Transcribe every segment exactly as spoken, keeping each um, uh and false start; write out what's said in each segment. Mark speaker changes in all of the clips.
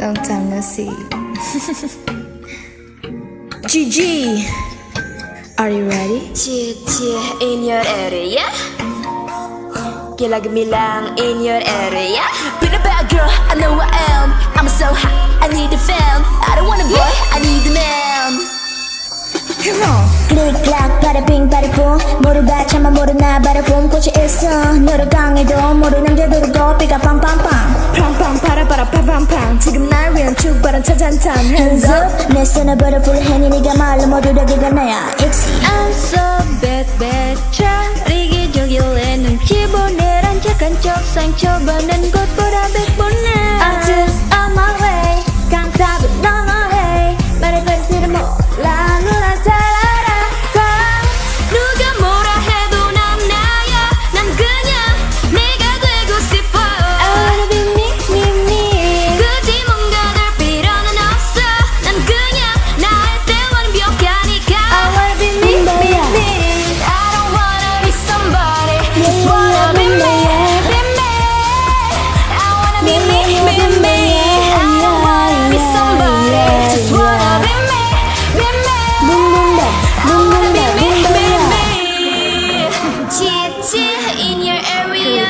Speaker 1: long time no see. G G, are you ready?
Speaker 2: G G in your area. Gila Gemilang in your area. Been a bad girl, I know I am. I'm so hot, I need a fan. I don't want a boy, I need a man.
Speaker 1: Come on.
Speaker 3: Click clack, bada bing, bada boom. 모두 다 참아 모두 나 bada boom. 꽃이 있어 너를 강해도 모두 남자들을 고삐가 팡팡팡.
Speaker 1: 팡팡 파라파라 파팡팡. 지금 날 위한 축발은 차잔찬. Hands up.
Speaker 3: 내 손을 버려풀 해니 네가 말로 모두 다 그가 나야. Eyxi.
Speaker 4: I'm so bad bad. 차리기 저길래 눈치 보내란 착한 척 상처받는 것보다 백번에. I'm just on my way. 강사도 너무해. 말해도 싫어 몰라 누나 잘 알아.
Speaker 2: 누가 뭐라 해도 난 나야. 난 그냥 내가 되고 싶어요.
Speaker 4: I wanna be me, me, me.
Speaker 2: 굳이 뭔가 될 필요는 없어. 난 그냥 나의 때 완벽하니까.
Speaker 4: I wanna be me, me, me.
Speaker 2: I don't wanna be somebody, just wanna be me, be me. I wanna be me, me, me. I don't wanna be somebody, just wanna be me, be me. I wanna be me, me, me. G G in your area.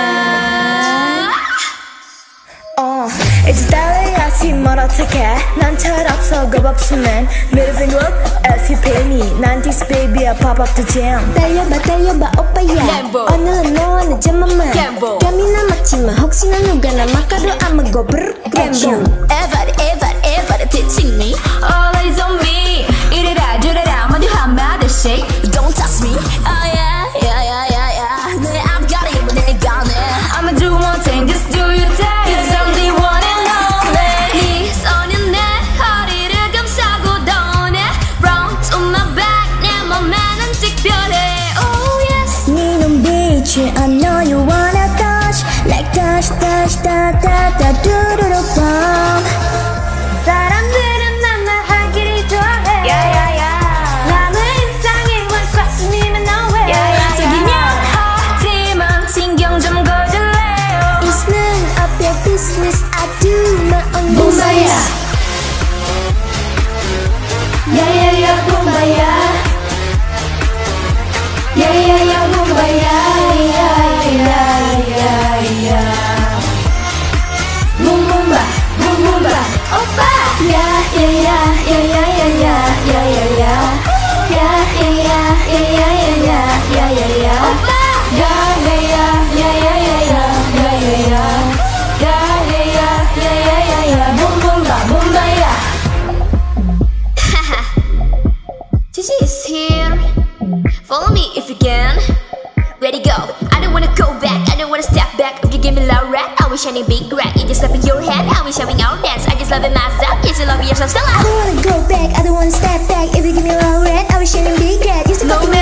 Speaker 1: 어, 이제 달려야지 뭘 어떡해. 난 철없어 겁없으면 Moving up, F P me. 난 this baby야 pop up the jam.
Speaker 4: 달려봐 달려봐 오빠야.
Speaker 2: 램보.
Speaker 4: 오늘은 너와는 잠깐만.
Speaker 2: 램보.
Speaker 4: 감이 남았지만 혹시나 누가 나 막아도 I'ma go brr.
Speaker 2: 램보. Everybody, everybody, everybody teaching me. All eyes on me. 이래라 저래라 모두 한마디씩. Don't touch me. Oh yeah, yeah, yeah, yeah, yeah. 내 앞가림은 내가 내. I'ma do one thing, just do your thing. It's only one and only. 네 손이 내 허리를 감싸고 도네. Round to my back, 내 몸에는 특별해. Oh yes.
Speaker 3: 네 눈빛을 I know you wanna touch. Like touch, touch, da, da, da, 두루루 뻥.
Speaker 4: 사람들은 나만 하기를 좋아해. 야야야. 남의 일상에 원샷이면 너왜?
Speaker 2: 저기면 하지만 신경 좀 꺼줄래요.
Speaker 3: It's none of your business. I do my own
Speaker 1: Boombayah.
Speaker 3: business.
Speaker 1: Yeah yeah yeah Boombayah. Yeah yeah yeah Boombayah. Yeah yeah yeah yeah. Boom boom ba, boom boom ba.
Speaker 2: 오빠.
Speaker 1: Yeah yeah yeah yeah yeah yeah yeah yeah yeah. Yeah yeah yeah yeah yeah yeah yeah yeah yeah.
Speaker 2: 오빠.
Speaker 1: Yeah yeah yeah yeah yeah yeah yeah yeah yeah. Yeah yeah yeah yeah yeah yeah yeah. Boom boom ba, Boombayah.
Speaker 2: Gigi is here. Follow me if you can. Ready go. I don't wanna go back. I don't wanna step back. If you give me loud rat, I wish shining big rat. You just slapping your head. I wish showing our dance. I just love it myself. You should love yourself so
Speaker 3: I
Speaker 2: loud.
Speaker 3: don't wanna go back. I don't wanna step back. If you give me a low red, I was shining big red. Used to
Speaker 2: No
Speaker 3: fucking